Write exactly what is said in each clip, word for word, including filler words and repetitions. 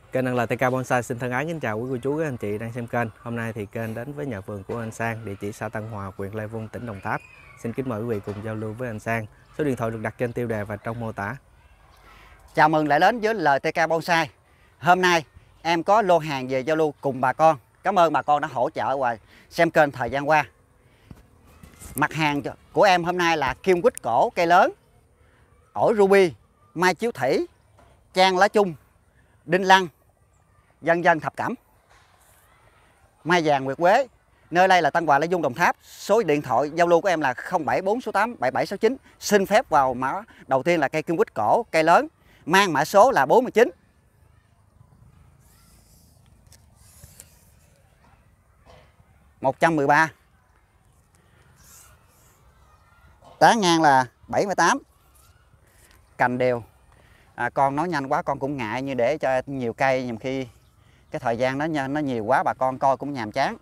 Kênh en lờ tê ca Bonsai xin thân ái kính chào quý cô chú, các anh chị đang xem kênh. Hôm nay thì kênh đến với nhà vườn của anh Sang, địa chỉ xã Tân Hòa, huyện Lai Vung, tỉnh Đồng Tháp. Xin kính mời quý vị cùng giao lưu với anh Sang. Số điện thoại được đặt trên tiêu đề và trong mô tả. Chào mừng lại đến với lờ tê ca Bonsai. Hôm nay em có lô hàng về giao lưu cùng bà con. Cảm ơn bà con đã hỗ trợ và xem kênh thời gian qua. Mặt hàng của em hôm nay là kim quýt cổ cây lớn, ổi ruby, mai chiếu thủy, trang lá chung, đinh lăng, dân dân thập cẩm, mai vàng nguyệt quế. Nơi đây là Tân Hòa, Lai Vung, Đồng Tháp. Số điện thoại giao lưu của em là không bảy bốn số tám bảy bảy sáu chín. Xin phép vào mã đầu tiên là cây kim quýt cổ cây lớn, mang mã số là bốn mươi chín. một trăm mười ba. Tán ngang là bảy mươi tám. Cành đều. À, con nói nhanh quá con cũng ngại, như để cho nhiều cây nhiều khi cái thời gian nó nó nhiều quá bà con coi cũng nhàm chán.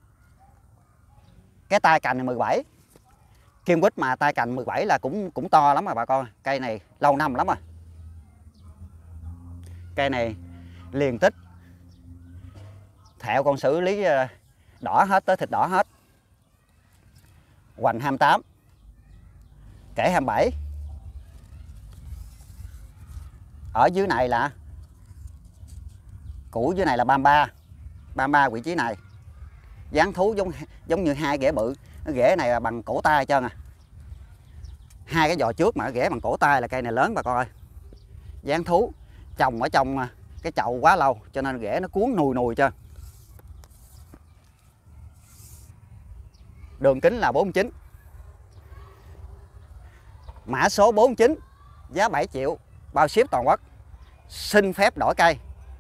Cái tay cành này mười bảy. Kim quýt mà tay cành mười bảy là cũng cũng to lắm rồi bà con. Cây này lâu năm lắm rồi. Cây này liền tích. Thẹo con xử lý đỏ hết, tới thịt đỏ hết. Hoành hai mươi tám. Kể hai mươi bảy. Ở dưới này là củ, dưới này là ba mươi ba. ba mươi ba vị trí này. Dáng thú giống giống như hai rễ bự. Cái rễ này là bằng cổ tay trơn à. Hai cái giò trước mà rễ bằng cổ tay là cây này lớn bà con ơi. Dáng thú trồng ở trong cái chậu quá lâu cho nên rễ nó cuốn nùi nùi trơn. Đường kính là bốn mươi chín. Mã số bốn mươi chín, giá bảy triệu, bao ship toàn quốc. Xin phép đổi cây.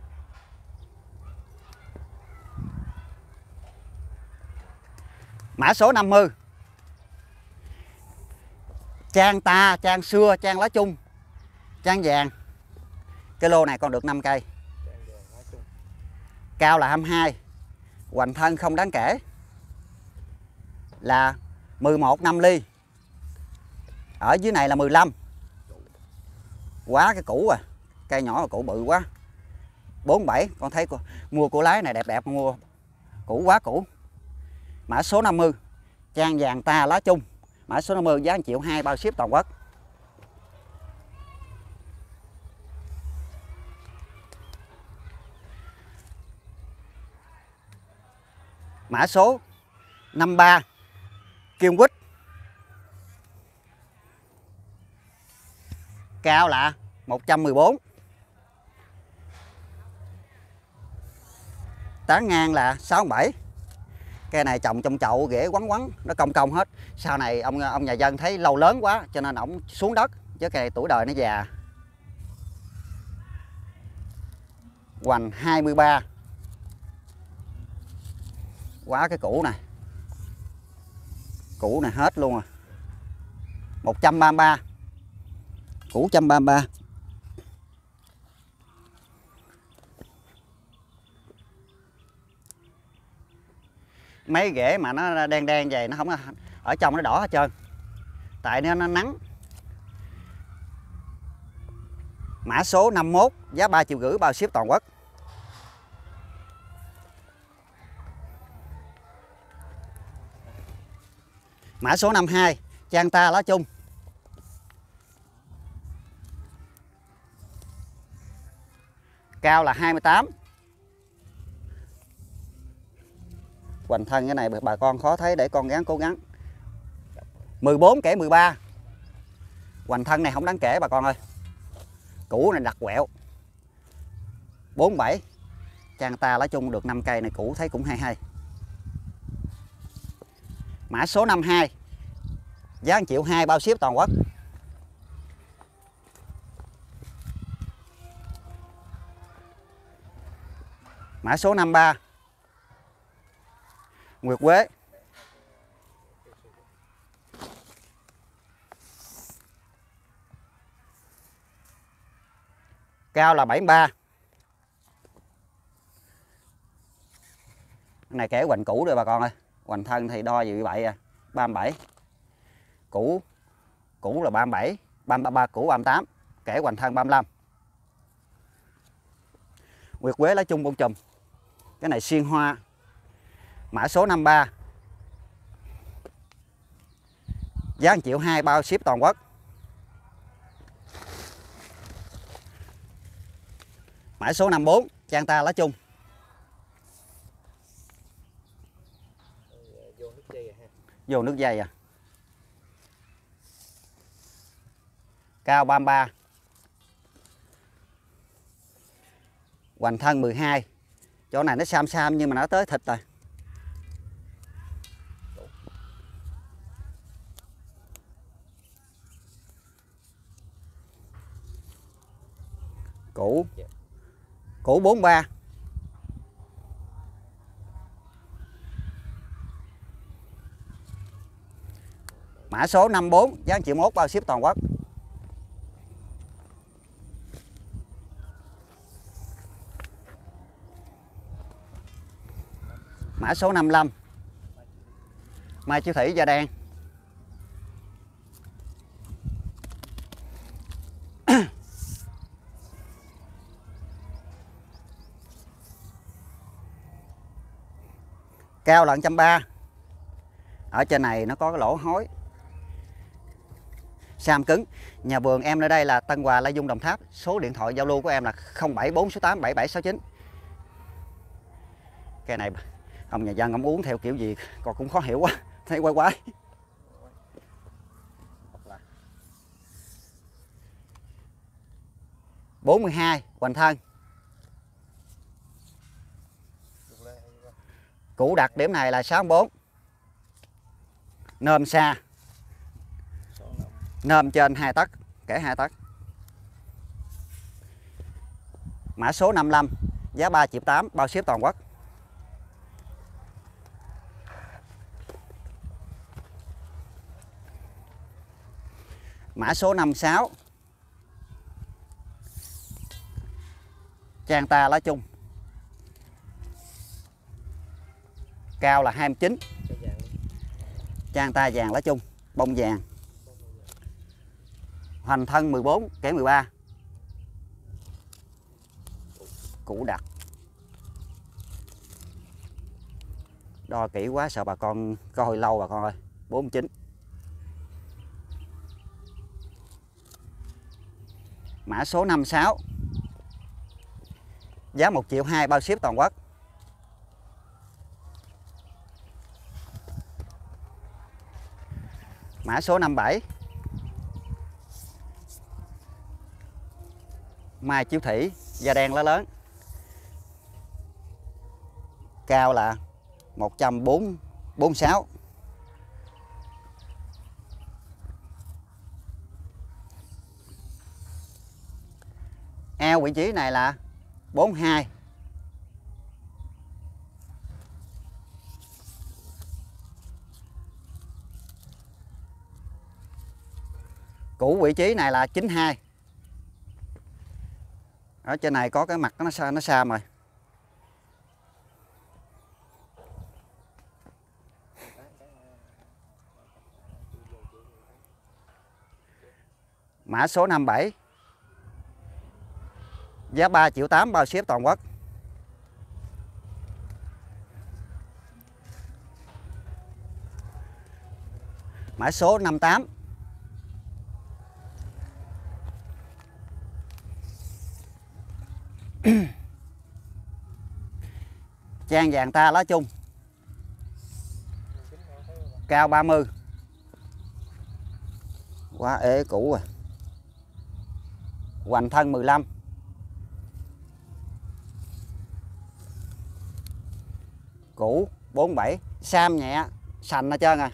Mã số năm mươi. Trang ta, trang xưa, trang lá chung, trang vàng. Cái lô này còn được năm cây. Cao là hai mươi hai. Hoành thân không đáng kể. Là mười một năm ly. Ở dưới này là mười lăm. Quá cái củ à. Cây nhỏ mà củ bự quá. bốn mươi bảy. Con thấy mua củ lái này đẹp đẹp mua. Củ quá củ. Mã số năm mươi. Trang vàng ta lá chung. Mã số năm mươi giá một triệu hai, bao ship toàn quốc. Mã số năm mươi ba. Kim quýt. Cao là một trăm mười bốn. Tán ngang là sáu mươi bảy. Cây này trồng trong chậu rễ quắn quắn, nó cong cong hết. Sau này ông ông nhà dân thấy lâu lớn quá cho nên ổng xuống đất, chứ cây tuổi đời nó già. Hoành hai mươi ba. Quá cái củ này. Củ này hết luôn à. một trăm ba mươi ba. Củ một trăm ba mươi ba. Mấy rễ mà nó đen đen vậy nó không ở trong nó đỏ hết trơn. Tại nó, nó nắng. Mã số năm mươi mốt, giá ba triệu rưỡi, bao ship toàn quốc. Mã số năm mươi hai, trang ta lá chung. Cao là hai mươi tám. Hoành thân cái này bà con khó thấy, để con gắng cố gắng. mười bốn kể mười ba. Hoành thân này không đáng kể bà con ơi. Củ này đặc quẹo. bốn mươi bảy. Trang ta lá chung được năm cây này, củ thấy cũng hay hay. Mã số năm mươi hai. Giá một triệu hai, bao ship toàn quốc. Mã số năm mươi ba. Nguyệt quế. Cao là bảy mươi ba. Cái này kể hoành củ rồi bà con ơi. Hoành thân thì đo gì vậy à. ba mươi bảy. Củ củ là ba mươi bảy, ba mươi ba, củ ba mươi tám, kể hoành thân ba mươi lăm. Nguyệt quế lá chung bông chùm. Cái này xiên hoa. Mã số năm ba. Giá một triệu hai bao ship toàn quốc. Mã số năm bốn. Trang ta lá chung. Vô nước dây à. Cao ba mươi ba. Hoành thân mười hai. Chỗ này nó sam sam nhưng mà nó tới thịt rồi. Củ. Củ bốn mươi ba. Mã số năm bốn. Giá một triệu mốt bao ship toàn quốc. Mã số năm mươi lăm. Mai Chiêu Thủy da đen. Cao là một trăm ba mươi. Ở trên này nó có cái lỗ hối. Sam cứng. Nhà vườn em ở đây là Tân Hòa, Lai Vung, Đồng Tháp. Số điện thoại giao lưu của em là không bảy bốn tám bảy bảy sáu chín. Cái này ông nhà dân ông uống theo kiểu gì còn cũng khó hiểu quá. Thấy quay quái. bốn mươi hai. Hoành thân. Củ đặc điểm này là sáu mươi bốn. Nôm xa. Nôm trên hai tấc, kể hai tấc. Mã số năm mươi lăm. Giá ba triệu tám bao ship toàn quốc. Mã số năm mươi sáu. Trang ta lá chung. Cao là hai mươi chín. Trang ta vàng lá chung, bông vàng. Hoành thân mười bốn, kẻ mười ba. Củ đặc. Đo kỹ quá sợ bà con coi lâu bà con ơi. bốn mươi chín. Mã số năm mươi sáu. Giá một triệu hai bao ship toàn quốc. Mã số năm mươi bảy. Mai Chiêu Thủy da đen lá lớn. Cao là một trăm bốn mươi sáu. Eo vị trí này là bốn mươi hai. Củ vị trí này là chín mươi hai. Ở trên này có cái mặt nó xa nó xa rồi. Mã số năm mươi bảy. Giá ba triệu tám bao ship toàn quốc. Mã số năm mươi tám. Trang vàng ta lá chung. Cao ba mươi. Quá ế cũ rồi. Hoành thân mười lăm. Củ bốn mươi bảy. Sam nhẹ, sành hết trơn rồi.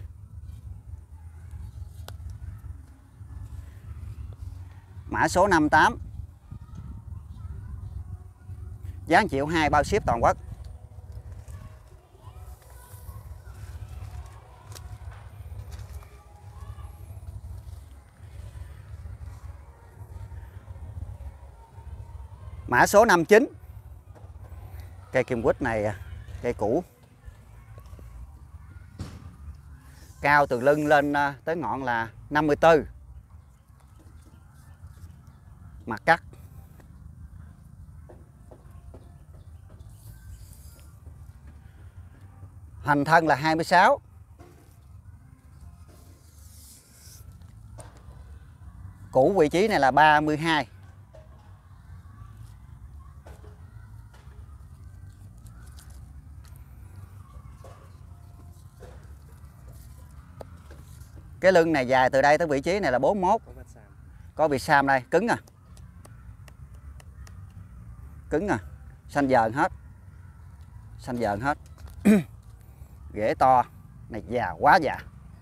Mã số năm mươi tám. Giá một triệu hai bao ship toàn quốc. Mã số năm mươi chín. Cây kim quýt này cây cũ. Cao từ lưng lên tới ngọn là năm mươi tư. Mặt cắt. Hành thân là hai mươi sáu. Cũ vị trí này là ba mươi hai. Cái lưng này dài từ đây tới vị trí này là bốn mươi mốt. Có bị sam đây, cứng à. Cứng à. Xanh dờn hết. Xanh dờn hết. Rễ to. Này già, quá già.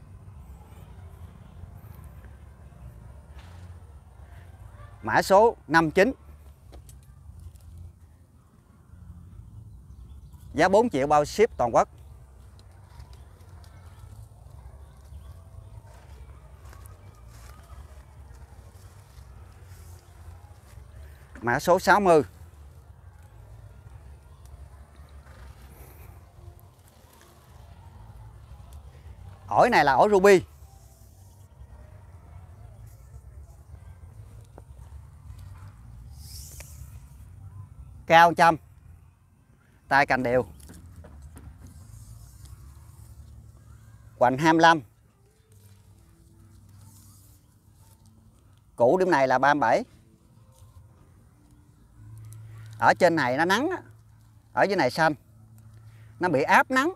Mã số năm chín. Giá bốn triệu bao ship toàn quốc. Mã số sáu mươi. Ổi này là ổi ruby. Cao trăm. Tai cành đều. Hoành hai mươi lăm. Cũ điểm này là ba mươi bảy. Ở trên này nó nắng, ở dưới này xanh. Nó bị áp nắng.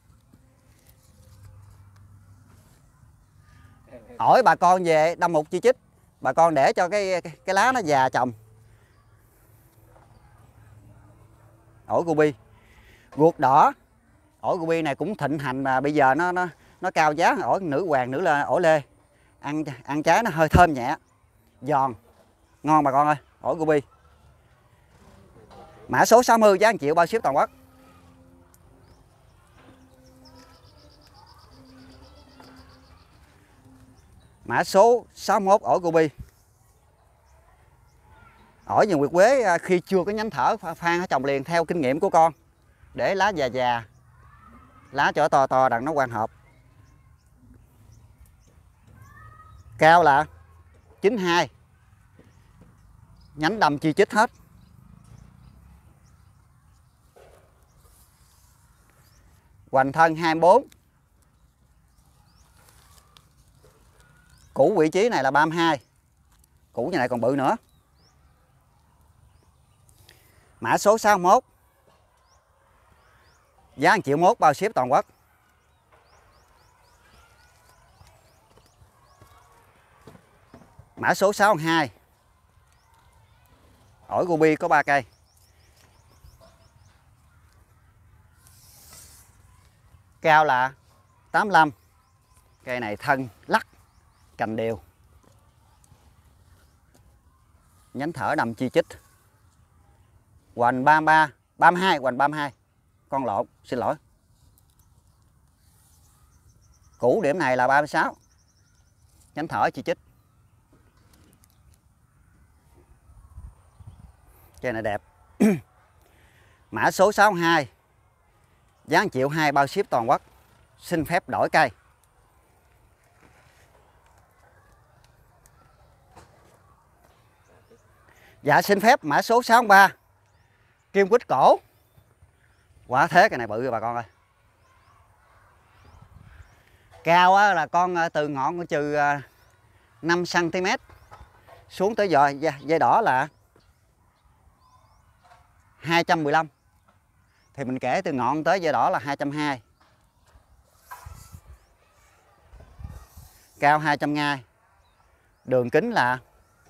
Ổi bà con về đâm một chi chích, bà con để cho cái cái, cái lá nó già trồng. Ổi ruby. Ruột đỏ. Ổi ruby này cũng thịnh hành mà bây giờ nó nó nó cao giá. Ổi nữ hoàng, nữ là ổi lê. Ăn ăn trái nó hơi thơm nhẹ, giòn, ngon bà con ơi. Ổi ruby. Mã số sáu mươi, giá một triệu bao ship toàn quốc. Mã số sáu mươi mốt, ổi ruby. Ổi vườn Nguyệt Quế khi chưa có nhánh thở Phan trồng liền theo kinh nghiệm của con, để lá già già, lá cho to to đặng nó quang hợp. Cao là chín mươi hai. Nhánh đầm chi chít hết. Hoành thân hai mươi bốn. Cũ vị trí này là ba mươi hai. Cũ như này còn bự nữa. Mã số sáu mươi mốt. Giá một triệu mốt bao ship toàn quốc. Mã số sáu mươi hai. Ổi ruby có ba cây. Cao là tám mươi lăm. Cây này thân lắc, cành đều. Nhánh thở đầm chi chít. Hoành ba mươi ba, ba mươi hai, hoành ba mươi hai. Con lộn, xin lỗi. Cũ điểm này là ba mươi sáu. Nhánh thở chi chít. Cây này đẹp. Mã số sáu mươi hai. Giá một triệu hai bao ship toàn quốc. Xin phép đổi cây. Dạ xin phép mã số sáu mươi ba. Kim quýt cổ. Quá thế, cái này bự rồi bà con ơi. Cao á, là con từ ngọn trừ năm xăng ti mét xuống tới giờ dây đỏ là hai trăm mười lăm. Thì mình kể từ ngọn tới dây đỏ là hai trăm hai mươi. Cao hai trăm hai mươi. Đường kính là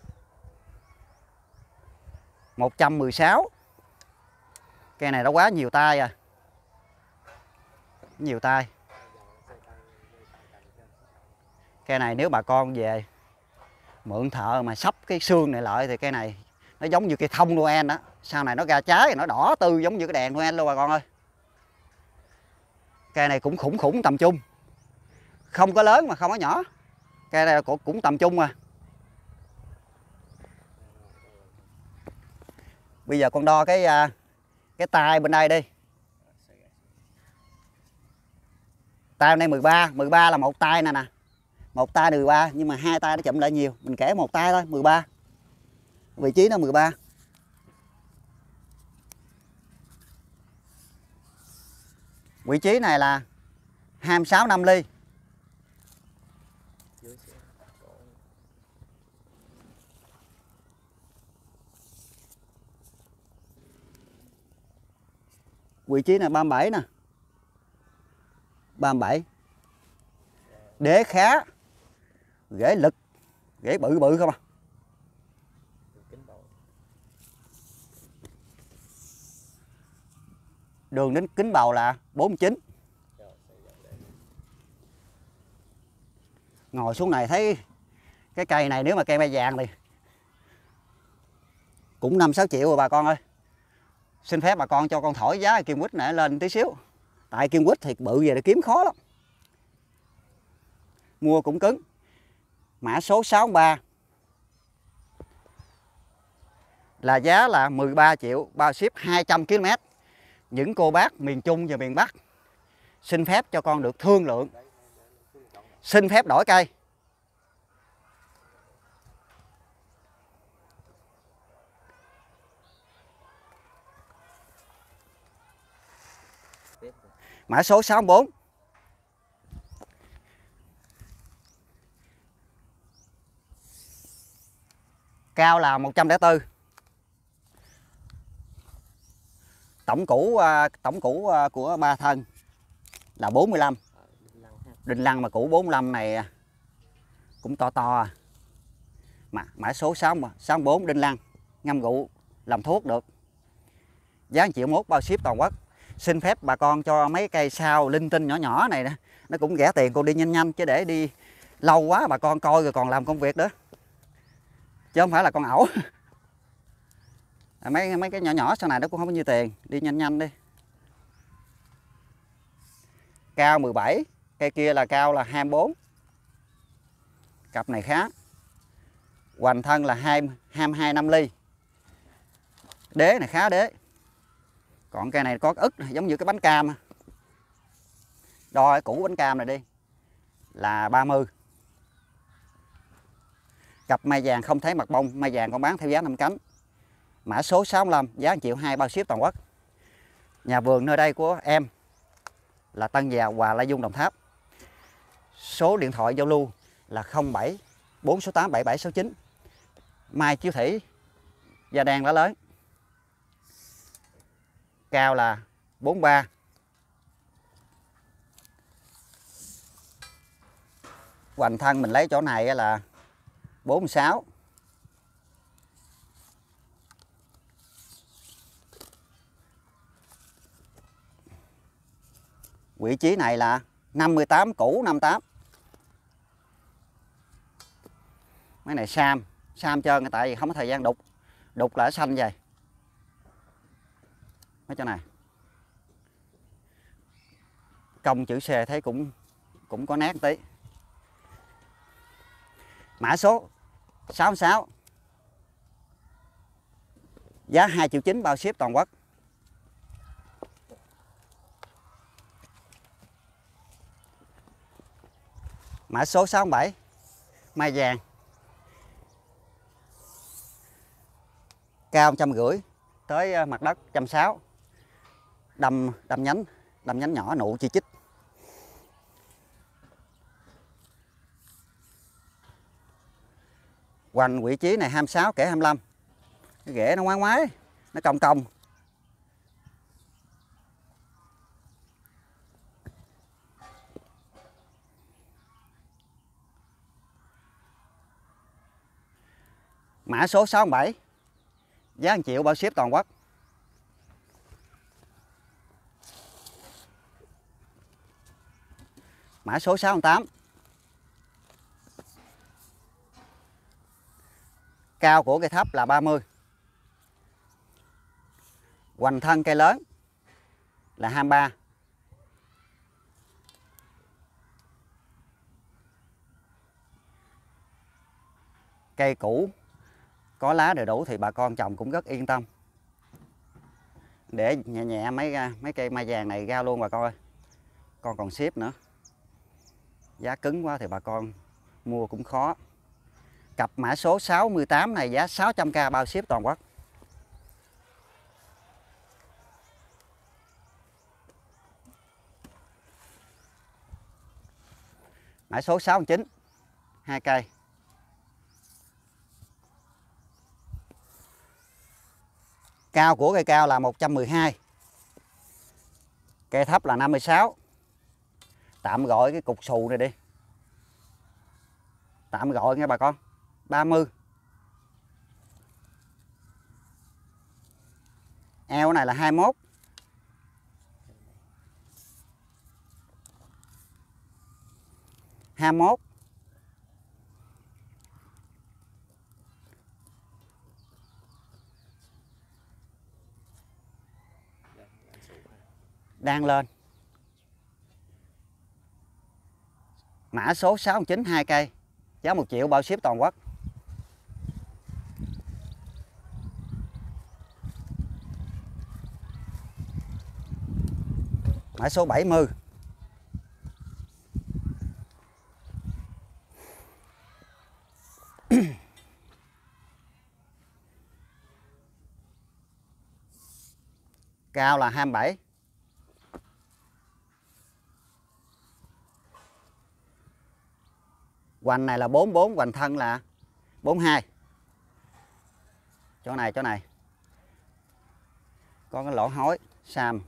một trăm mười sáu. Cây này nó quá nhiều tay à. Nhiều tay. Cây này nếu bà con về mượn thợ mà sắp cái xương này lại thì cây này nó giống như cây thông Noel đó. Sau này nó ra trái nó đỏ tươi giống như cái đèn Noel luôn bà con ơi. Cây này cũng khủng khủng tầm trung. Không có lớn mà không có nhỏ. Cây này cũng tầm trung à. Bây giờ con đo cái cái tay bên đây đi. Tay bên đây mười ba, mười ba là một tay nè nè. Một tay mười ba nhưng mà hai tay nó chậm lại nhiều, mình kể một tay thôi, mười ba. Vị trí nó mười ba. Vị trí này là hai mươi sáu năm ly. Vị trí này ba mươi bảy nè. ba mươi bảy. Đế khá. Rễ lực. Rễ bự bự không à. Đường đến kính bầu là bốn mươi chín. Ngồi xuống này thấy cái cây này nếu mà cây mai vàng thì cũng năm sáu triệu rồi bà con ơi. Xin phép bà con cho con thổi giá kim quýt này lên tí xíu. Tại kim quýt thì bự về để kiếm khó lắm. Mua cũng cứng. Mã số sáu ba. Là giá là mười ba triệu, bao ship hai trăm ki lô mét. Những cô bác miền Trung và miền Bắc xin phép cho con được thương lượng. Xin phép đổi cây. Mã số sáu bốn. Cao là một trăm lẻ bốn. Tổng củ tổng củ của ba thân là bốn mươi lăm. Đinh lăng mà củ bốn mươi lăm này cũng to to. Mà mã số sáu bốn đinh lăng, ngâm rượu làm thuốc được. Giá một triệu mốt bao ship toàn quốc. Xin phép bà con cho mấy cây sao linh tinh nhỏ nhỏ này nè, nó cũng rẻ tiền, con đi nhanh nhanh chứ để đi lâu quá bà con coi rồi còn làm công việc đó. Chứ không phải là con ẩu. Mấy mấy cái nhỏ nhỏ sau này nó cũng không có nhiêu tiền, đi nhanh nhanh đi. Cao mười bảy, cây kia là cao là hai mươi bốn. Cặp này khá. Hoành thân là hai mươi hai năm ly. Đế này khá đế. Còn cây này có ức giống như cái bánh cam. Đo cái củ bánh cam này đi. Là ba mươi. Cặp mai vàng không thấy mặt bông, mai vàng con bán theo giá năm cánh. Mã số sáu mươi lăm, giá một triệu hai bao ship toàn quốc. Nhà vườn nơi đây của em là Tân Già, Hòa Lai Dung, Đồng Tháp. Số điện thoại giao lưu là không bảy bốn sáu tám bảy bảy sáu chín. Mai chiếu thủy, da đen lá lớn. Cao là bốn mươi ba. Hoành thân mình lấy chỗ này là bốn mươi sáu. Vị trí này là năm mươi tám, củ năm mươi tám. Mấy này sam, sam trơn tại vì không có thời gian đục. Đục là xanh vậy. Mấy chỗ này. Cong chữ C thấy cũng cũng có nét tí. Mã số sáu sáu. Giá hai triệu chín bao ship toàn quốc. Mã số sáu bảy. Mai vàng. Cao một trăm rưỡi tới mặt đất một trăm sáu mươi. Đâm đâm nhánh, đâm nhánh nhỏ, nụ chi chít. Hoành vị trí này hai mươi sáu kẻ hai mươi lăm. Cái rễ nó ngoái ngoái, nó cong cong. Mã số sáu bảy. Giá một triệu bao ship toàn quốc. Mã số sáu tám. Cao của cây thấp là ba mươi. Hoành thân cây lớn là hai mươi ba. Cây cũ có lá đầy đủ thì bà con trồng cũng rất yên tâm. Để nhẹ nhẹ mấy mấy cây mai vàng này ra luôn bà con ơi. Con còn ship nữa. Giá cứng quá thì bà con mua cũng khó. Cặp mã số sáu mươi tám này giá sáu trăm k bao ship toàn quốc. Mã số sáu chín, hai cây. Cao của cây cao là một trăm mười hai. Cây thấp là năm mươi sáu. Tạm gọi cái cục xù này đi. Tạm gọi nghe bà con. ba mươi. Eo này là hai mươi mốt. hai mươi mốt. Đang lên. Mã số sáu chín, hai cây. Giá một triệu bao ship toàn quốc. Mã số bảy mươi. Cao là hai mươi bảy. Hoành này là bốn mươi bốn, hoành thân là bốn mươi hai. Chỗ này, chỗ này có cái lỗ hối sam.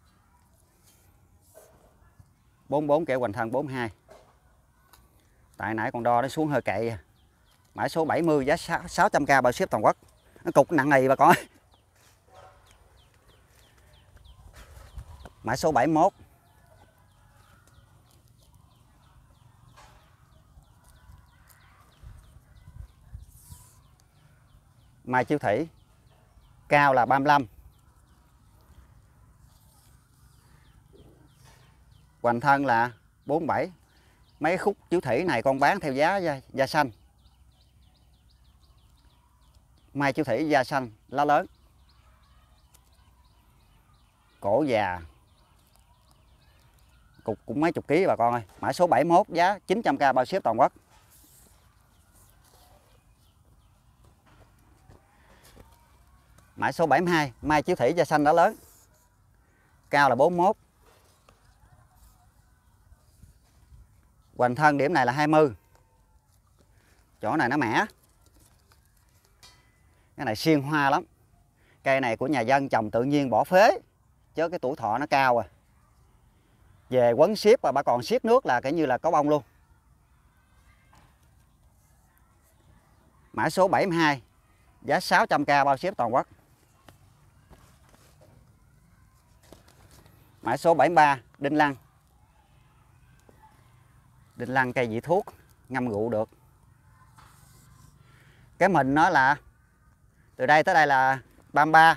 bốn mươi bốn kẻ hoành thân bốn mươi hai. Tại nãy còn đo nó xuống hơi cậy. Mã số bảy mươi, giá sáu trăm k bao ship toàn quốc. Nó cục nặng này bà con. Mã số bảy mươi mốt. Mai Chiêu Thủy. Cao là ba mươi lăm. Hoành thân là bốn mươi bảy. Mấy khúc Chiêu Thủy này con bán theo giá da, da xanh. Mai Chiêu Thủy da xanh, lá lớn. Cổ già. Cục cũng mấy chục ký bà con ơi. Mã số bảy mươi mốt, giá chín trăm k bao ship toàn quốc. Mã số bảy mươi hai, Mai Chiêu Thủy da xanh, lá lớn. Cao là bốn mươi mốt. Hoành thân điểm này là hai mươi. Chỗ này nó mẻ. Cái này xiên hoa lắm. Cây này của nhà dân trồng tự nhiên bỏ phế, chứ cái tuổi thọ nó cao rồi. Về quấn ship và bà còn siết nước là cái như là có bông luôn. Mã số bảy mươi hai, giá sáu trăm k bao ship toàn quốc. Mã số bảy mươi ba, đinh lăng. Đinh lăng cây vị thuốc, ngâm rượu được. Cái mình nó là từ đây tới đây là ba mươi ba.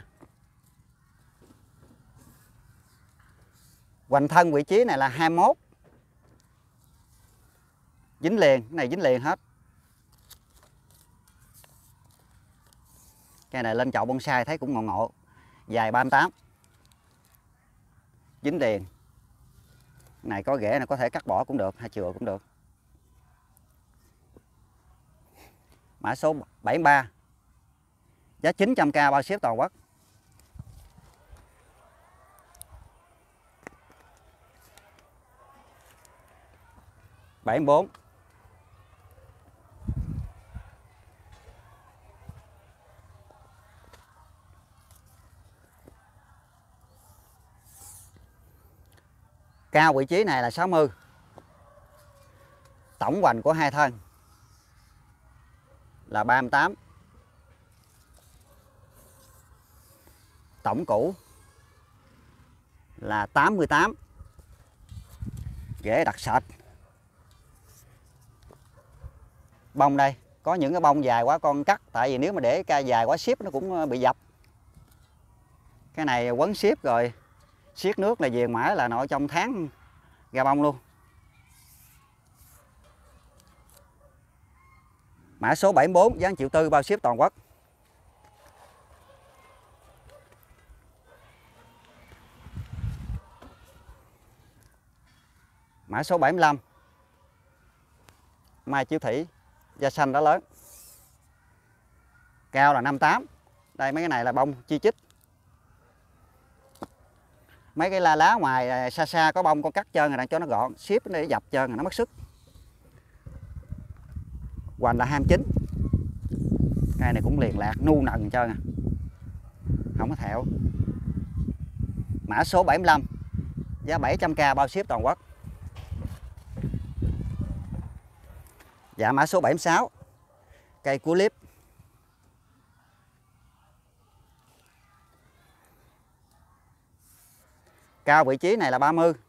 Hoành thân vị trí này là hai mươi mốt. Dính liền, cái này dính liền hết. Cái này lên chậu bonsai thấy cũng ngộ ngộ. Dài ba mươi tám. Dính liền. Cái này có rễ này có thể cắt bỏ cũng được, hay chừa cũng được. Mã số bảy mươi ba, giá chín trăm k bao ship toàn quốc. bảy mươi bốn. Cao vị trí này là sáu mươi. Tổng hoành của hai thân là ba mươi tám. Tổng củ là tám mươi tám. Rễ đặc sệt. Bông đây, có những cái bông dài quá con cắt, tại vì nếu mà để cây dài quá ship nó cũng bị dập. Cái này quấn ship rồi siết nước là về mãi là nội trong tháng ra bông luôn. Mã số bảy mươi bốn, giá một triệu tư bao ship toàn quốc. Mã số bảy mươi lăm, Mai Chiêu Thủy da xanh, đó lớn. Cao là năm mươi tám. Đây mấy cái này là bông chi chít. Mấy cái la lá ngoài xa xa có bông con cắt trơn rồi, đang cho nó gọn, ship để dập trơn rồi nó mất sức. Hoành là hai mươi chín. Cây này cũng liền lạc, nu nần hết trơn à, không có thẹo. Mã số bảy mươi lăm, giá bảy trăm k bao ship toàn quốc. Dạ mã số bảy mươi sáu, cây cua liếp. Cao vị trí này là ba mươi.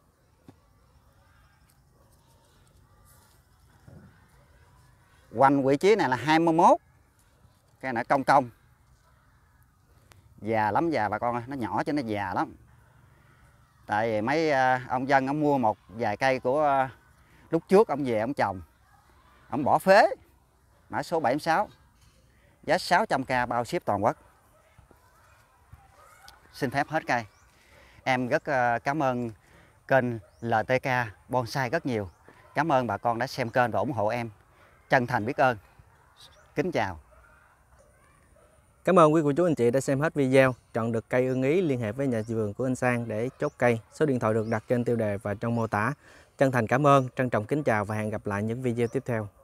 Hoành vị trí này là hai mươi mốt. Cây này cong cong. Già lắm già bà con ơi, nó nhỏ cho nó già lắm. Tại vì mấy ông dân ông mua một vài cây của lúc trước ông về ông trồng, ông bỏ phế. Mã số bảy mươi sáu, giá sáu trăm k bao ship toàn quốc. Xin phép hết cây. Em rất cảm ơn kênh lờ tê ca Bonsai rất nhiều. Cảm ơn bà con đã xem kênh và ủng hộ em. Chân thành biết ơn. Kính chào. Cảm ơn quý cô chú anh chị đã xem hết video. Chọn được cây ưng ý liên hệ với nhà vườn của anh Sang để chốt cây. Số điện thoại được đặt trên tiêu đề và trong mô tả. Chân thành cảm ơn, trân trọng kính chào và hẹn gặp lại những video tiếp theo.